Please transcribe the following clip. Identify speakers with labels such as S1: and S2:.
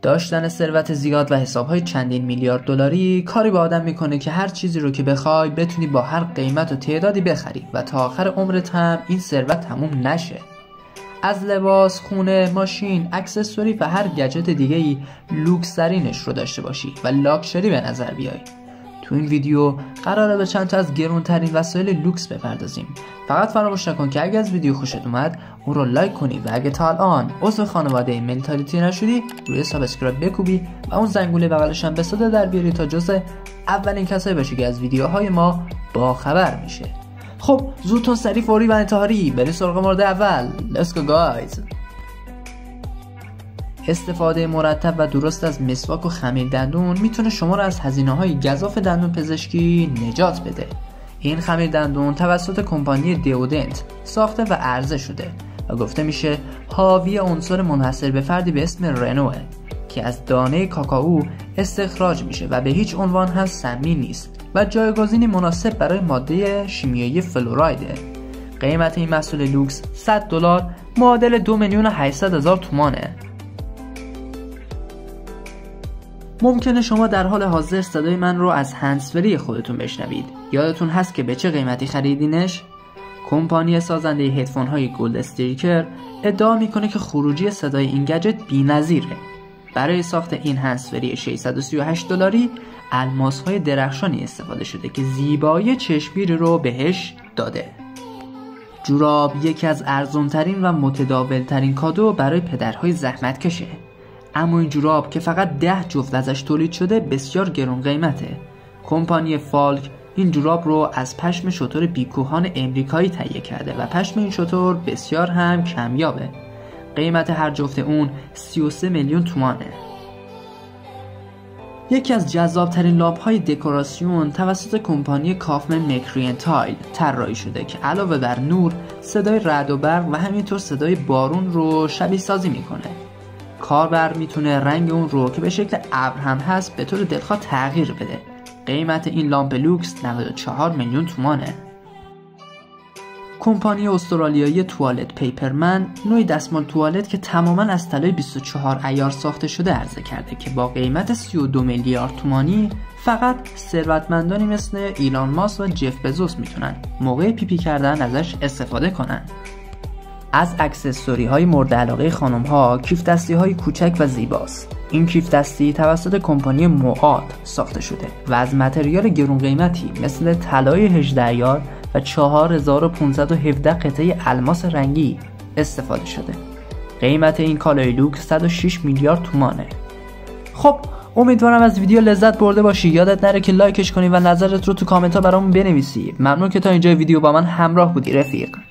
S1: داشتن ثروت زیاد و حسابهای چندین میلیارد دلاری کاری به آدم میکنه که هر چیزی رو که بخوای بتونی با هر قیمت و تعدادی بخری و تا آخر عمرت هم این ثروت تموم نشه. از لباس، خونه، ماشین، اکسسوری و هر گجت دیگه‌ای لوکس‌ترینش رو داشته باشی و لاکچری به نظر بیای. تو این ویدیو قراره به چند تا از گرونترین وسایل لوکس بپردازیم. فقط فراموش نکن که اگه از ویدیو خوشت اومد اون رو لایک کنی و اگه تا الان عضو خانواده منتالیتی نشدی روی سابسکرایب بکوبی و اون زنگوله بغلش هم به صدا در بیاری تا جزء اولین کسایی باشی که از ویدیوهای ما باخبر میشه. خب زودتون سریع، فوری و انتحاری بریم سراغ مورد اول. Let's go guys. استفاده مرتب و درست از مسواک و خمیر دندون میتونه شما رو از هزینه‌های گزاف دندون پزشکی نجات بده. این خمیر دندون توسط کمپانی دیودنت ساخته و عرضه شده و گفته میشه حاوی عنصر منحصر به فردی به اسم رنوه که از دانه کاکائو استخراج میشه و به هیچ عنوان هم سمی نیست و جایگزینی مناسب برای ماده شیمیایی فلورایده. قیمت این محصول لوکس $100 معادل 2,800,000 تومانه. ممکنه شما در حال حاضر صدای من رو از هندزفری خودتون بشنوید. یادتون هست که به چه قیمتی خریدینش؟ کمپانی سازنده هدفون های گولد استریکر ادعا میکنه که خروجی صدای این گجت بی‌نظیره. برای ساخت این هندزفری $638 الماس های درخشانی استفاده شده که زیبایی چشمگیری رو بهش داده. جوراب یکی از ارزان‌ترین و متداول‌ترین کادو برای پدرهای زحمتکشه. اما این جوراب که فقط 10 جفت ازش تولید شده بسیار گران قیمته. کمپانی فالک این جوراب رو از پشم شتر بیکوهان امریکایی تهیه کرده و پشم این شتر بسیار هم کمیابه. قیمت هر جفت اون 33 میلیون تومانه. یکی از جذابترین لامپ‌های دکوراسیون توسط کمپانی کافمن مکریانتایل طراحی شده که علاوه بر نور، صدای رعد و برق و همینطور صدای بارون رو شبیه سازی میکنه. کاربر میتونه رنگ اون رو که به شکل ابر هم هست به طور دلخواه تغییر بده. قیمت این لامپ لوکس 94 میلیون تومانه. کمپانی استرالیایی توالت پیپرمن نوعی دستمال توالت که تماما از طلای 24 عیار ساخته شده عرضه کرده که با قیمت 32 میلیارد تومانی فقط ثروتمندانی مثل ایلان ماسک و جف بزوس میتونن موقع پیپی کردن ازش استفاده کنن. از اکسسوری های مورد علاقه خانم ها کیف دستی های کوچک و زیباست. این کیف دستی توسط کمپانی موآد ساخته شده و از متریال گرون قیمتی مثل طلای 18 عیار و 4517 قطعه الماس رنگی استفاده شده. قیمت این کالای لوکس 106 میلیارد تومانه. خب امیدوارم از ویدیو لذت برده باشی. یادت نره که لایکش کنی و نظرت رو تو کامنت ها برامون بنویسی. ممنون که تا اینجا ویدیو با من همراه بودی رفیق.